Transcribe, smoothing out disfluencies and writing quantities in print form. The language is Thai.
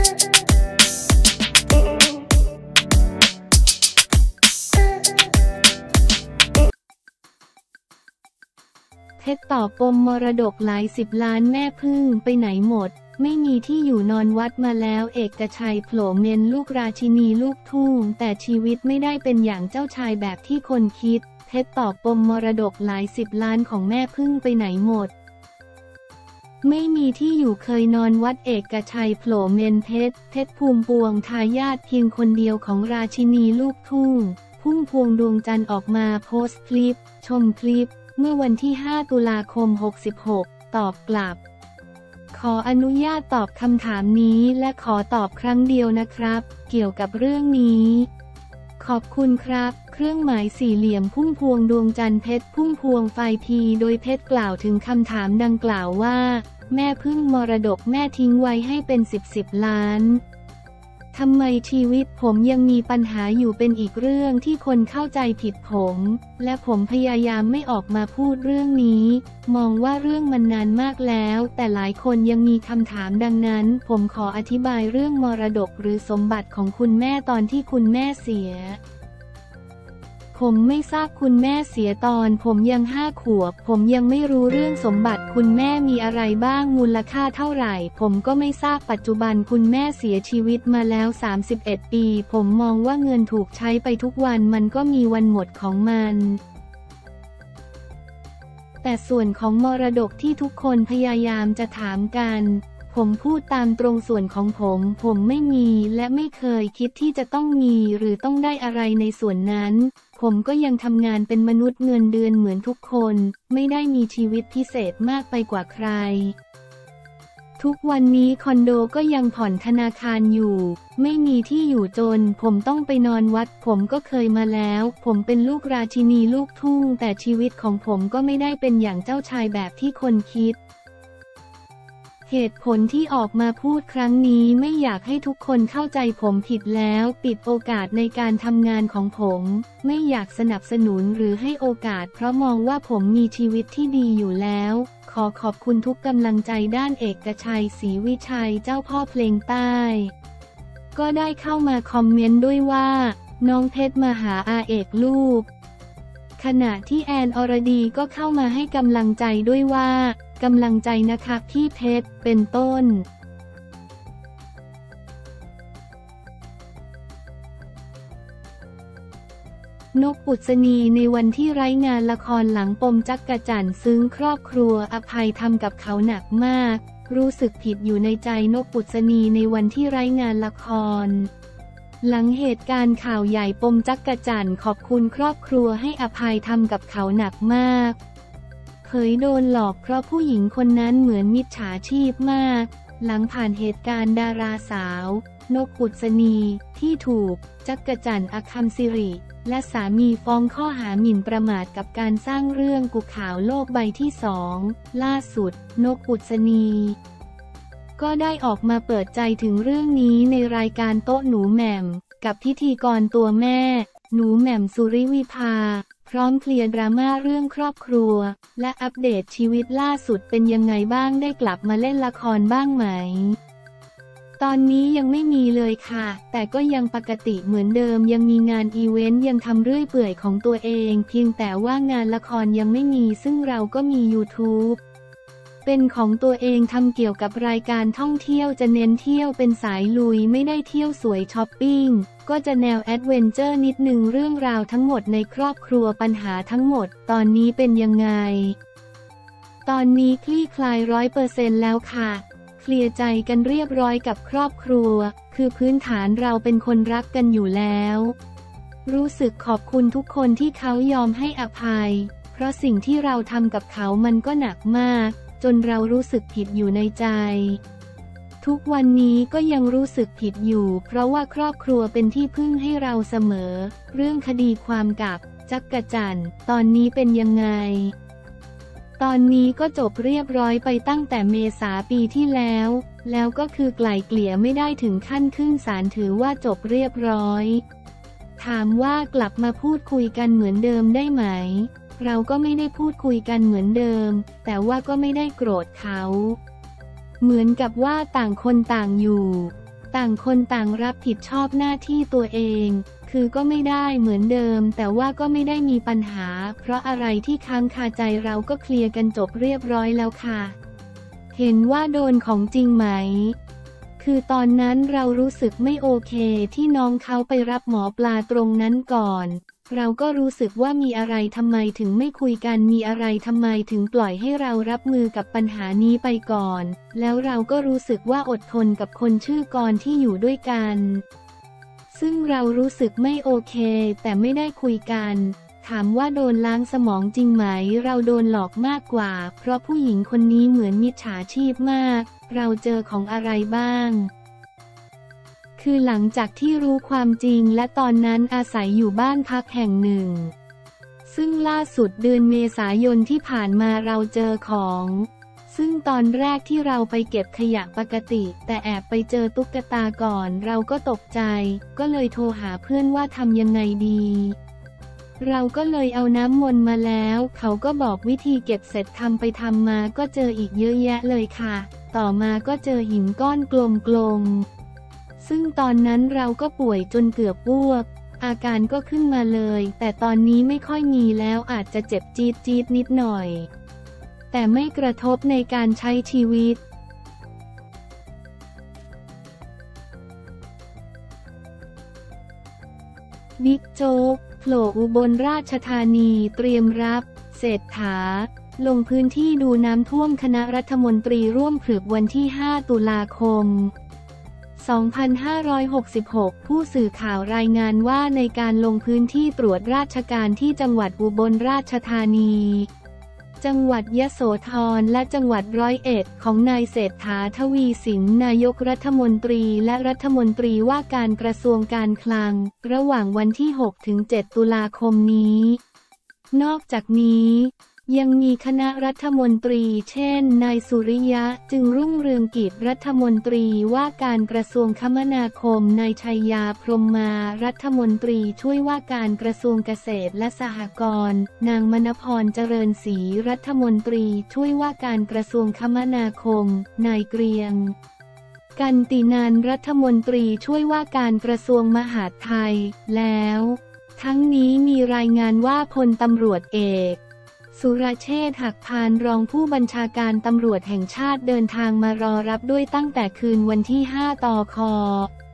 เพชรตอบปมมรดกหลาย10 ล้านแม่พึ่งไปไหนหมดไม่มีที่อยู่นอนวัดมาแล้วเอกชัยโผล่เมนลูกราชินีลูกทุ่งแต่ชีวิตไม่ได้เป็นอย่างเจ้าชายแบบที่คนคิดเพชรตอบปมมรดกหลาย10 ล้านของแม่พึ่งไปไหนหมดไม่มีที่อยู่เคยนอนวัดเอกชัยโผล่เมนเพชรภูมิพวงทายาทเพียงคนเดียวของราชินีลูกทุ่งพุ่มพวงดวงจันทร์ออกมาโพสต์คลิปชมคลิปเมื่อวันที่5 ตุลาคม 66ตอบกลับขออนุญาตตอบคำถามนี้และขอตอบครั้งเดียวนะครับเกี่ยวกับเรื่องนี้ขอบคุณครับเครื่องหมายสี่เหลี่ยมพุ่มพวงดวงจันทร์เพชรพุ่มพวงไฟพีโดยเพชรกล่าวถึงคำถามดังกล่าวว่าแม่พึ่งมรดกแม่ทิ้งไว้ให้เป็น10 ล้านทำไมชีวิตผมยังมีปัญหาอยู่เป็นอีกเรื่องที่คนเข้าใจผิดผมและผมพยายามไม่ออกมาพูดเรื่องนี้มองว่าเรื่องมันนานมากแล้วแต่หลายคนยังมีคำถามดังนั้นผมขออธิบายเรื่องมรดกหรือสมบัติของคุณแม่ตอนที่คุณแม่เสียผมไม่ทราบคุณแม่เสียตอนผมยัง5 ขวบผมยังไม่รู้เรื่องสมบัติคุณแม่มีอะไรบ้างมูลค่าเท่าไหร่ผมก็ไม่ทราบปัจจุบันคุณแม่เสียชีวิตมาแล้ว31 ปีผมมองว่าเงินถูกใช้ไปทุกวันมันก็มีวันหมดของมันแต่ส่วนของมรดกที่ทุกคนพยายามจะถามกันผมพูดตามตรงส่วนของผมไม่มีและไม่เคยคิดที่จะต้องมีหรือต้องได้อะไรในส่วนนั้นผมก็ยังทำงานเป็นมนุษย์เงินเดือนเหมือนทุกคนไม่ได้มีชีวิตพิเศษมากไปกว่าใครทุกวันนี้คอนโดก็ยังผ่อนธนาคารอยู่ไม่มีที่อยู่จนผมต้องไปนอนวัดผมก็เคยมาแล้วผมเป็นลูกราชินีลูกทุ่งแต่ชีวิตของผมก็ไม่ได้เป็นอย่างเจ้าชายแบบที่คนคิดเหตุผลที่ออกมาพูดครั้งนี้ไม่อยากให้ทุกคนเข้าใจผมผิดแล้วปิดโอกาสในการทำงานของผมไม่อยากสนับสนุนหรือให้โอกาสเพราะมองว่าผมมีชีวิตที่ดีอยู่แล้วขอขอบคุณทุกกำลังใจด้านเอกชัยศรีวิชัยเจ้าพ่อเพลงใต้ก็ได้เข้ามาคอมเมนต์ด้วยว่าน้องเพชรมาหาอาเอกลูกขณะที่แอนอรดีก็เข้ามาให้กำลังใจด้วยว่ากำลังใจนะคะพี่เพชรเป็นต้นนกอุศนีในวันที่ไร้งานละครหลังปมจักรจั่นซึ้งครอบครัวอภัยทำกับเขาหนักมากรู้สึกผิดอยู่ในใจนกอุศนีในวันที่ไร้งานละครหลังเหตุการณ์ข่าวใหญ่ปมจักรจั่นขอบคุณครอบครัวให้อภัยทำกับเขาหนักมากเผยโดนหลอกเพราะผู้หญิงคนนั้นเหมือนมิจฉาชีพมากหลังผ่านเหตุการณ์ดาราสาวนกอุศนีที่ถูกจักรจั่นอคัมศิริและสามีฟ้องข้อหาหมิ่นประมาทกับการสร้างเรื่องกุข่าวโลกใบที่2ล่าสุดนกอุศนีก็ได้ออกมาเปิดใจถึงเรื่องนี้ในรายการโต๊ะหนูแหม่มกับพิธีกรตัวแม่หนูแหม่มสุริวิภาพร้อมเคลียร์ดราม่าเรื่องครอบครัวและอัปเดตชีวิตล่าสุดเป็นยังไงบ้างได้กลับมาเล่นละครบ้างไหมตอนนี้ยังไม่มีเลยค่ะแต่ก็ยังปกติเหมือนเดิมยังมีงานอีเวนต์ยังทำเรื่อยเปื่อยของตัวเองเพียงแต่ว่างานละครยังไม่มีซึ่งเราก็มี YouTubeเป็นของตัวเองทำเกี่ยวกับรายการท่องเที่ยวจะเน้นเที่ยวเป็นสายลุยไม่ได้เที่ยวสวยช้อปปิ้งก็จะแนวแอดเวนเจอร์นิดนึงเรื่องราวทั้งหมดในครอบครัวปัญหาทั้งหมดตอนนี้เป็นยังไงตอนนี้คลี่คลาย100%แล้วค่ะเคลียร์ใจกันเรียบร้อยกับครอบครัวคือพื้นฐานเราเป็นคนรักกันอยู่แล้วรู้สึกขอบคุณทุกคนที่เขายอมให้อภัยเพราะสิ่งที่เราทำกับเขามันก็หนักมากจนเรารู้สึกผิดอยู่ในใจทุกวันนี้ก็ยังรู้สึกผิดอยู่เพราะว่าครอบครัวเป็นที่พึ่งให้เราเสมอเรื่องคดีความกับจักรจั่นตอนนี้เป็นยังไงตอนนี้ก็จบเรียบร้อยไปตั้งแต่เมษาปีที่แล้วก็คือไกล่เกลี่ยไม่ได้ถึงขั้นขึ้นศาลถือว่าจบเรียบร้อยถามว่ากลับมาพูดคุยกันเหมือนเดิมได้ไหมเราก็ไม่ได้พูดคุยกันเหมือนเดิมแต่ว่าก็ไม่ได้โกรธเขาเหมือนกับว่าต่างคนต่างอยู่ต่างคนต่างรับผิดชอบหน้าที่ตัวเอง คือก็ไม่ได้เหมือนเดิมแต่ว่าก็ไม่ได้มีปัญหาเพราะอะไรที่ค้างคาใจเราก็เคลียร์กันจบเรียบร้อยแล้วค่ะเห็นว่าโดนของจริงไหมคือตอนนั้นเรารู้สึกไม่โอเคที่น้องเขาไปรับหมอปลาตรงนั้นก่อนเราก็รู้สึกว่ามีอะไรทำไมถึงไม่คุยกันมีอะไรทำไมถึงปล่อยให้เรารับมือกับปัญหานี้ไปก่อนแล้วเราก็รู้สึกว่าอดทนกับคนชื่อกรที่อยู่ด้วยกันซึ่งเรารู้สึกไม่โอเคแต่ไม่ได้คุยกันถามว่าโดนล้างสมองจริงไหมเราโดนหลอกมากกว่าเพราะผู้หญิงคนนี้เหมือนมิจฉาชีพมากเราเจอของอะไรบ้างคือหลังจากที่รู้ความจริงและตอนนั้นอาศัยอยู่บ้านพักแห่งหนึ่งซึ่งล่าสุดเดือนเมษายนที่ผ่านมาเราเจอของซึ่งตอนแรกที่เราไปเก็บขยะปกติแต่แอบไปเจอตุ๊กตาก่อนเราก็ตกใจก็เลยโทรหาเพื่อนว่าทำยังไงดีเราก็เลยเอาน้ำมนต์มาแล้วเขาก็บอกวิธีเก็บเสร็จทำไปทำมาก็เจออีกเยอะแยะเลยค่ะต่อมาก็เจอหินก้อนกลมๆซึ่งตอนนั้นเราก็ป่วยจนเกือบอ้วกอาการก็ขึ้นมาเลยแต่ตอนนี้ไม่ค่อยมีแล้วอาจจะเจ็บจี๊ดนิดหน่อยแต่ไม่กระทบในการใช้ชีวิตบิ๊กโจ๊กโผล่อุบลราชธานีเตรียมรับเศรษฐาลงพื้นที่ดูน้ำท่วมคณะรัฐมนตรีร่วมผึบวันที่ 5 ตุลาคม 2566 ผู้สื่อข่าวรายงานว่าในการลงพื้นที่ตรวจราชการที่จังหวัดอุบลราชธานีจังหวัดยโสธรและจังหวัด101ของนายเศรษฐาทวีสินนายกรัฐมนตรีและรัฐมนตรีว่าการกระทรวงการคลังระหว่างวันที่ 6-7 ตุลาคมนี้นอกจากนี้ยังมีคณะรัฐมนตรีเช่นนายสุริยะจึงรุ่งเรืองกิจรัฐมนตรีว่าการกระทรวงคมนาคมนายชัยยาพรหมมารัฐมนตรีช่วยว่าการกระทรวงเกษตรและสหกรณ์นางมณพรเจริญศรีรัฐมนตรีช่วยว่าการกระทรวงคมนาคมนายเกรียงกันตินันรัฐมนตรีช่วยว่าการกระทรวงมหาดไทยแล้วทั้งนี้มีรายงานว่าพลตำรวจเอกสุรเชษฐ์หักพานรองผู้บัญชาการตำรวจแห่งชาติเดินทางมารอรับด้วยตั้งแต่คืนวันที่ 5 ตค.